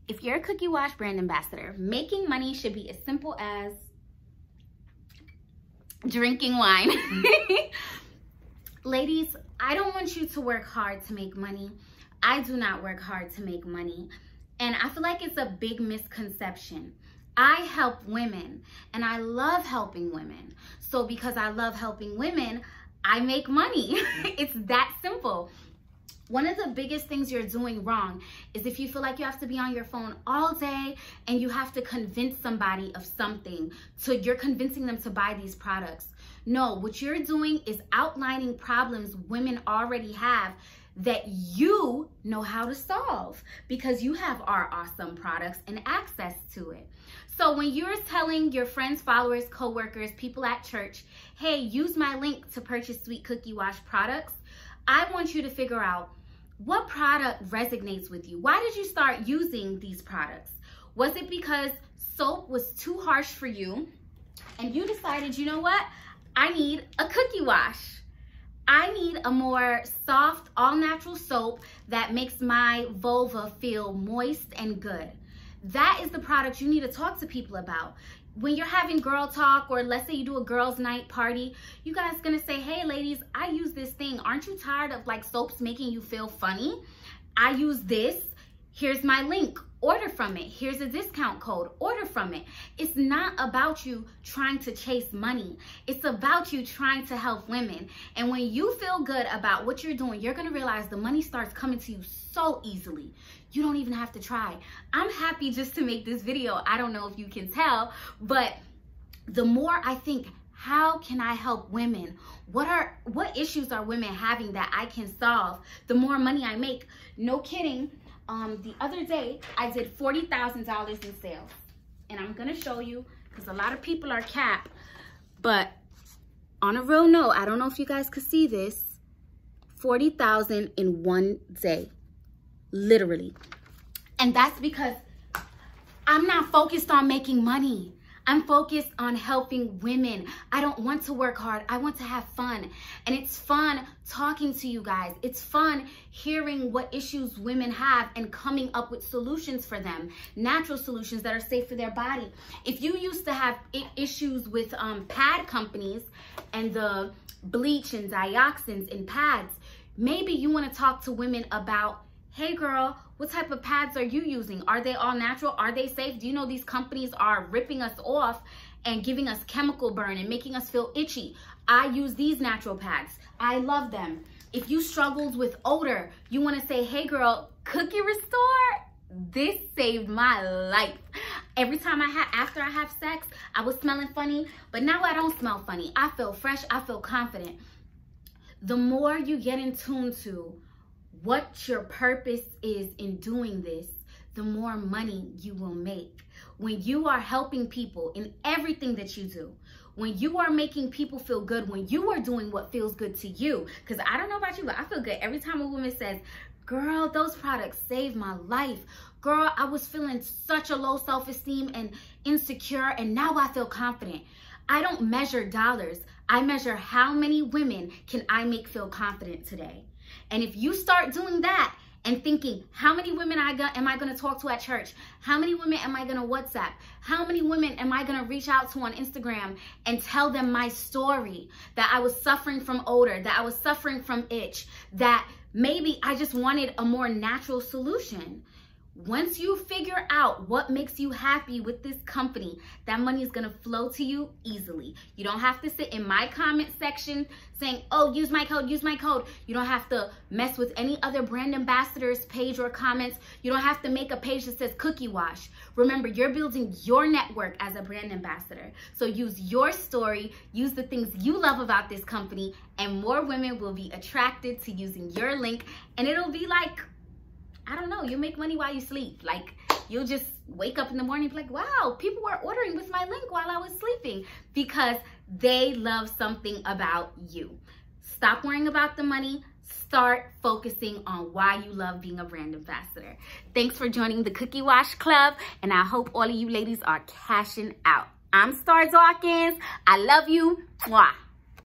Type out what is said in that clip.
If you're a Cookie Wash brand ambassador, making money should be as simple as drinking wine. Ladies, I don't want you to work hard to make money. I do not work hard to make money. And I feel like it's a big misconception. I help women and I love helping women. So because I love helping women, I make money. It's that simple. One of the biggest things you're doing wrong is if you feel like you have to be on your phone all day and you have to convince somebody of something, so you're convincing them to buy these products. No, what you're doing is outlining problems women already have that you know how to solve because you have our awesome products and access to it. So when you're telling your friends, followers, coworkers, people at church, hey, use my link to purchase Sweet Cookie Wash products, I want you to figure out what product resonates with you. Why did you start using these products? Was it because soap was too harsh for you and you decided, you know what? I need a cookie wash. I need a more soft, all-natural soap that makes my vulva feel moist and good. That is the product you need to talk to people about. When you're having girl talk, or let's say you do a girls' night party, you guys gonna say, hey ladies, I use this thing. Aren't you tired of like soaps making you feel funny? I use this. Here's my link. Order from it. Here's a discount code. Order from it. It's not about you trying to chase money. It's about you trying to help women. And when you feel good about what you're doing, you're going to realize the money starts coming to you so easily. You don't even have to try. I'm happy just to make this video. I don't know if you can tell, but the more I think, how can I help women? What issues are women having that I can solve? The more money I make. No kidding. The other day, I did $40,000 in sales. And I'm going to show you, because a lot of people are capped. But on a real note, I don't know if you guys could see this. $40,000 in one day. Literally. And that's because I'm not focused on making money. I'm focused on helping women. I don't want to work hard. I want to have fun. And it's fun talking to you guys. It's fun hearing what issues women have and coming up with solutions for them. Natural solutions that are safe for their body. If you used to have issues with pad companies and the bleach and dioxins in pads, maybe you want to talk to women about, hey girl, what type of pads are you using? Are they all natural? Are they safe? Do you know these companies are ripping us off and giving us chemical burn and making us feel itchy? I use these natural pads. I love them. If you struggled with odor, you want to say, hey girl, Cookie Restore, this saved my life. Every time after I have sex, I was smelling funny, but now I don't smell funny. I feel fresh. I feel confident. The more you get in tune to what your purpose is in doing this, the more money you will make. When you are helping people in everything that you do, when you are making people feel good, when you are doing what feels good to you, because I don't know about you, but I feel good every time a woman says, girl, those products saved my life. Girl, I was feeling such a low self-esteem and insecure, and now I feel confident. I don't measure dollars. I measure how many women can I make feel confident today. And if you start doing that and thinking, how many women am I going to talk to at church? How many women am I going to WhatsApp? How many women am I going to reach out to on Instagram and tell them my story, that I was suffering from odor, that I was suffering from itch, that maybe I just wanted a more natural solution? Once you figure out what makes you happy with this company, that money is going to flow to you easily. You don't have to sit in my comment section saying, oh, use my code, use my code. You don't have to mess with any other brand ambassadors page or comments. You don't have to make a page that says Cookie Wash. Remember, you're building your network as a brand ambassador. So use your story, use the things you love about this company, and more women will be attracted to using your link. And it'll be like, I don't know, you make money while you sleep. Like, you'll just wake up in the morning and be like, wow, people were ordering with my link while I was sleeping, because they love something about you. Stop worrying about the money. Start focusing on why you love being a brand ambassador. Thanks for joining the Cookie Wash Club, and I hope all of you ladies are cashing out. I'm Star Dawkins. I love you. Mwah.